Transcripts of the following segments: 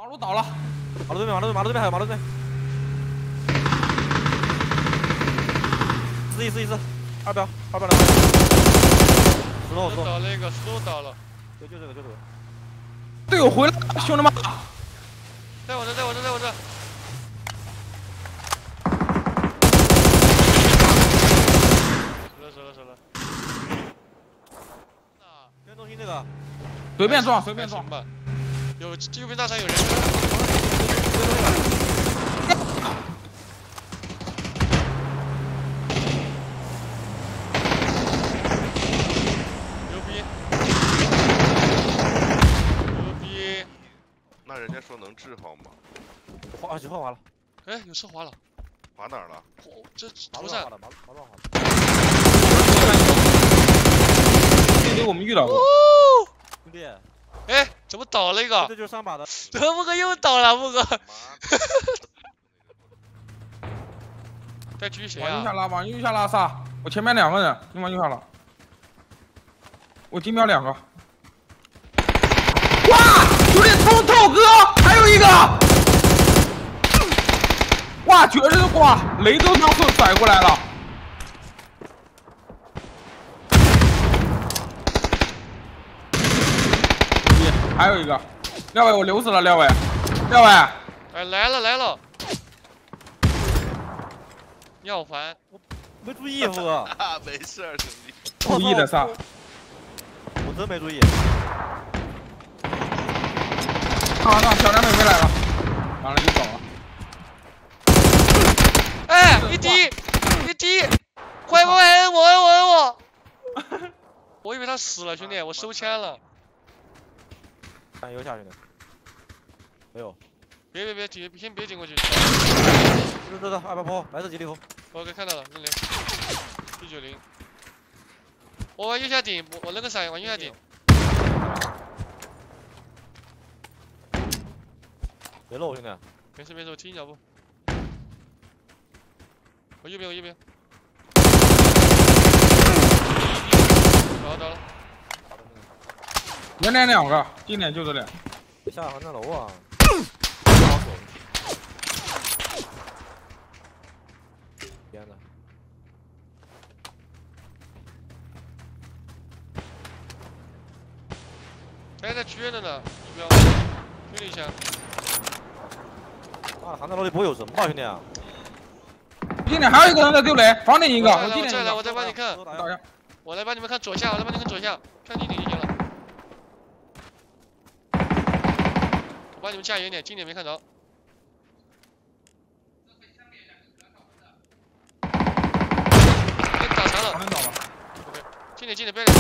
马路倒了， 马路对面，马路对面还有马路对面。414，二标200了。石头， 倒了一个，石头倒了。 就这个。 队友回来了，兄弟们！ 在我这。死了。 边中心这个， 随便撞吧。有右边大山有人。牛逼！ 那人家说能治好吗？ 滑了。 哎，有车滑了。 滑哪儿了？ 这头上。 马路滑了。 这里我们遇到过。 兄弟。 哎，怎么倒了一个？ 这就是上把的。 木哥又倒了，木哥。再继续谁啊？ 往右下拉撒！我前面2个人，你往右下拉。我金标2个。哇！有点冲透哥，还有一个。哇！绝对挂，雷都当时甩过来了。还有一个，廖伟，我留死了，廖伟。 哎，来了。你好烦， 我没注意，富哥。 没事儿，兄弟。 故意的撒。 我真没注意。 那小梁妹妹来了，完了就走了。 哎，一滴，快，我！我以为他死了，兄弟，我收枪了。 看右下兄弟。没有。 别，先别进过去。 这200坡，来自吉利头。 OK， 看到了，那里。190。我往右下顶，我那个伞往右下顶。 别漏，兄弟。 没事，我踢你脚步。我右边。倒了。 连连2个，今年就这俩。 下航站楼啊！天哪！ 还在撅着呢，一标，撅了一下。 啊，航站楼里不会有人吧，兄弟？ 今年还有一个人在丢雷，房顶一个。 我再帮你看。我来帮你们看左下，看近点就行了。我帮你们加远点，近点没看着。给打残了。OK， 近点，别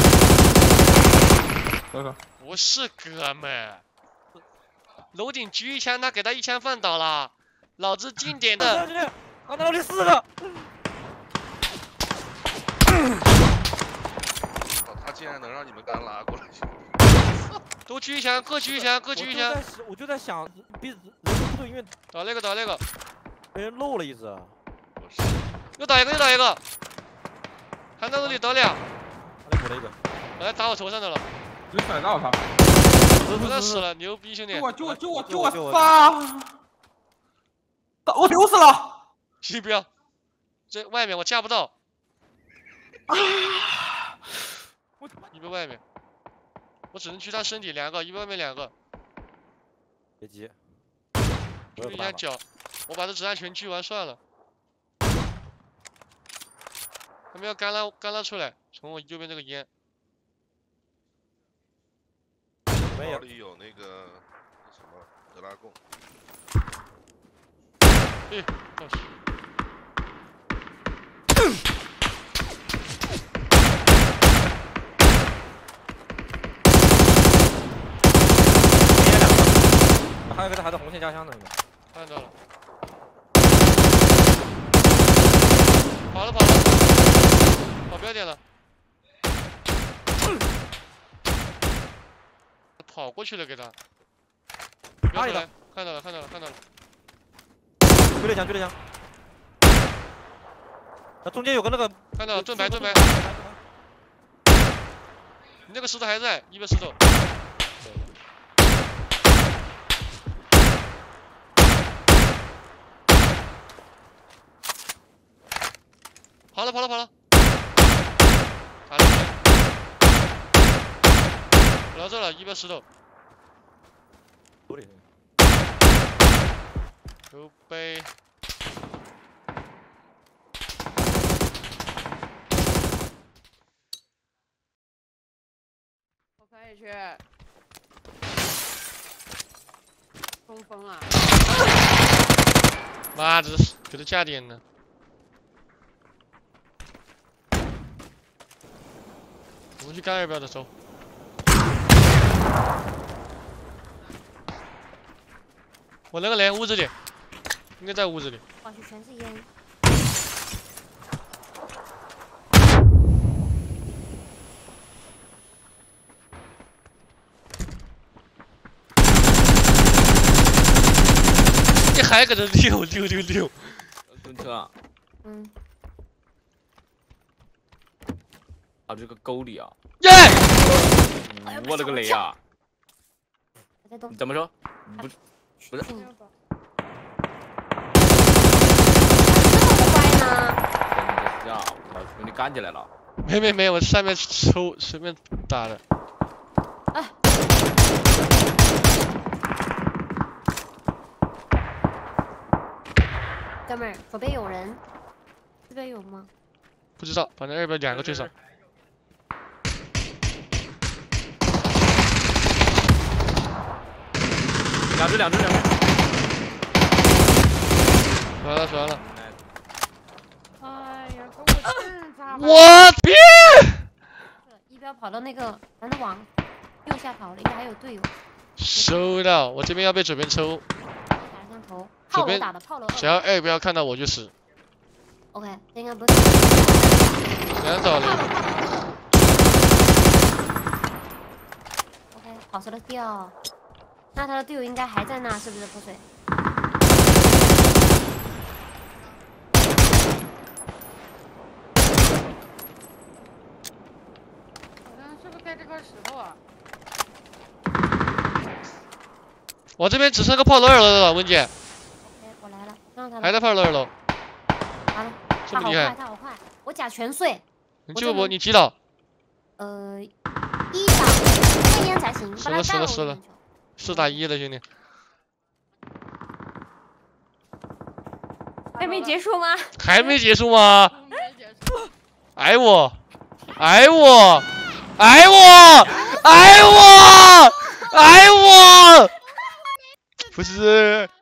走。 不是哥们，楼顶狙一枪，他给他1枪放倒了，老子近点的。 航站楼里4个。 他竟然能让你们敢拉过来！ 都狙一枪，各狙一枪。 我就在想，人不对，因为倒那个， 被人漏了一只。 又打一个，航站楼里倒俩。 补了一个。 我来打我头上的了。 没甩到他。 头上死了，牛逼兄弟！ 救我杀！我丢死了！ 一标，这外面我架不到。一标外面，我只能狙他身体2个，一标外面2个。 别急。 狙一下脚，我把这子弹全狙完算了。他们要干拉出来，从我右边这个烟。 包里有那个什么德拉贡。 哎，倒是。 还有一个还在红线家乡呢， 看到了。跑了，跑标点了。跑过去了，给他。 哪里的？ 看到了。 追了枪。那中间有个那个。 看到了，盾牌。你那个石头还在，一个石头。 跑了。打了一下。跑到这了，110头。 手里。 后背。 我可以去冲锋了。 妈的，给他加点呢。我们去干2标的走。我那个连屋子里，应该在屋子里。 哇，这全是烟。 你还搁这溜。 蹲车啊！ 嗯。 啊，这个沟里啊！ 耶！ 我勒个雷啊！ 我在动。 怎么说？不是。 这么乖呢？ 真的是啊！我兄弟干起来了。 没，我上面抽随便打的。 哎。哥们儿，左边有人，这边有吗？ 不知道，反正2标2个最少。 两只。 死完了。 哎呀，给我震咋办？ 我别 1标跑到那个，反正往右下跑了，应该还有队友。 收到，我这边要被左边抽。 打上头，炮楼打的，炮楼2。 只要2标看到我就死。 OK， 这应该不是。 2走了。 OK， 跑出了掉。那他的队友应该还在那，是不是破水？ 好像是不是在这块石头啊？ 我这边只剩个炮楼2楼了，文姐。 OK， 我来了，让他来。 还在炮楼2楼。 完了， 这么厉害！ 他好快，我甲全碎。 你救我，你击倒。 1打1烟才行。 死了。4打1了，兄弟。 还没结束吗？ 还没结束吗？挨我！不是。